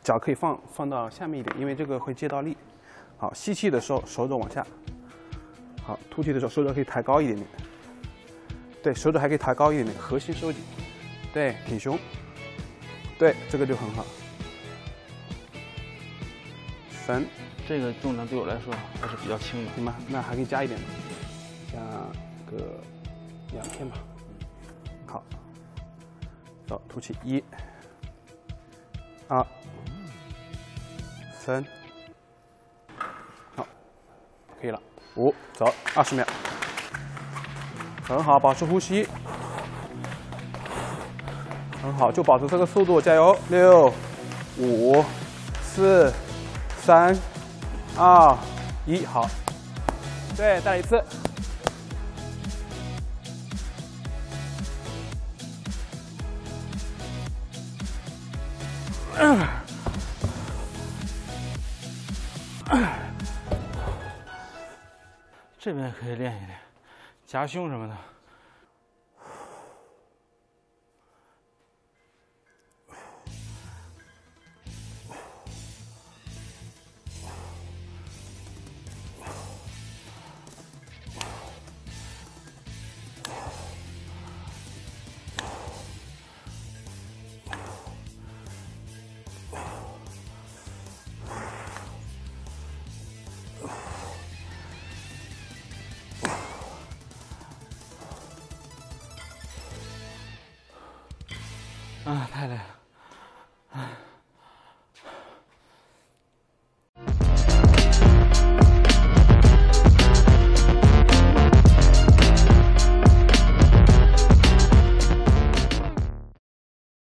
脚可以放到下面一点，因为这个会借到力。好，吸气的时候手肘往下。好，吐气的时候手肘可以抬高一点点。对，手肘还可以抬高一点点，核心收紧。对，挺胸。对，这个就很好。3， 这个重量对我来说还是比较轻的。 行吧，那还可以加一点，加个2片吧。好，走，吐气，1、2、3，好，可以了。5，走，20秒，很好，保持呼吸，很好，就保持这个速度，加油！6、5、4、3、2、1，好，对，再来一次。 这边可以练一练，夹胸什么的。啊，太累了。